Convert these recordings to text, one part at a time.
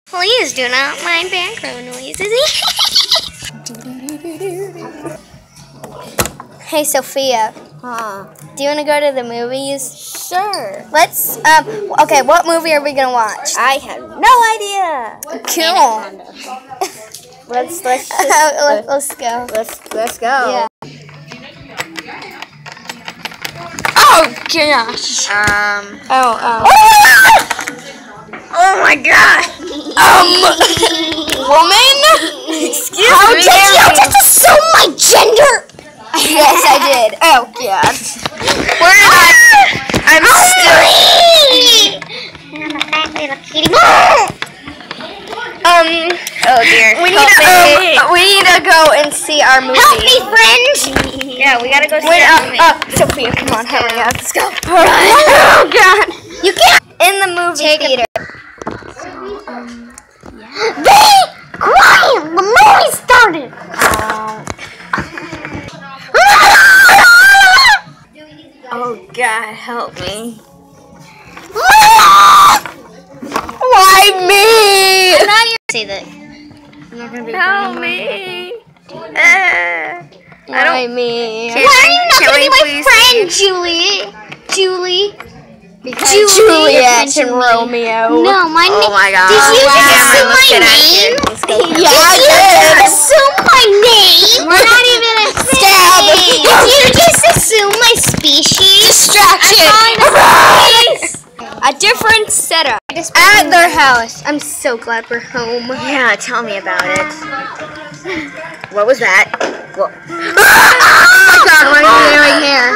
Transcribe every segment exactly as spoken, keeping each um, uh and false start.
Please do not mind background noises. Hey, Sophia. Huh. Do you want to go to the movies? Sure. Let's, um, okay, what movie are we going to watch? I have no idea. Cool. Let's let's just, let's, let's go. let's let's go. Yeah. Oh gosh. Um. Oh, oh. Oh my God. Um, woman? Excuse How me. did you just assume my gender? Yes, I did. Oh God. Where did I? I'm still. Um. Oh dear. We need Help to. me. Um, we need to go and see our movie. Help me, friend. Yeah, we gotta go see Wait, our uh, movie. uh, Sophia, come on, hurry up. Let's go. Run. Oh God. You can't. In the movie Take theater. So, um, yeah. Be quiet! The movie started! Oh, God, help me. Why me? Now you say that. I'm not gonna be Help me. Uh, I don't. Why me? Can- Why are you not can gonna we be my please friend, Julie? Julie? Because Juliet and Romeo. No, my name. Oh my God. Did you just Cameron, assume let's my get out of name? here. Let's go. Did Yeah, I you did. just assume my name? We're not even a Stab. thing. Did you just assume my species? Distraction. A different setup. At their house. I'm so glad we're home. Yeah, tell me about it. What was that? What? Oh my God, what are you doing here?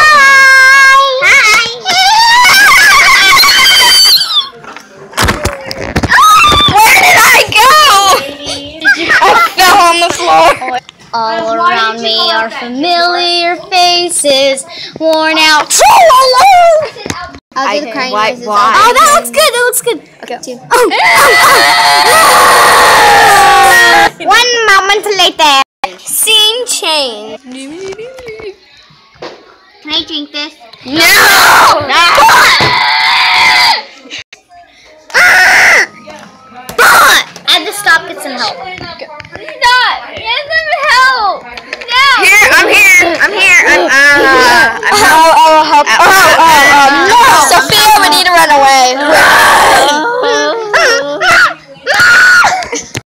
Where did I go? I fell on the floor. All around me are familiar faces, worn out. I'll do the crying why- noises. why? Oh, that looks good. That looks good. Okay. Two. One moment later. Scene change. Can I drink this? No! No!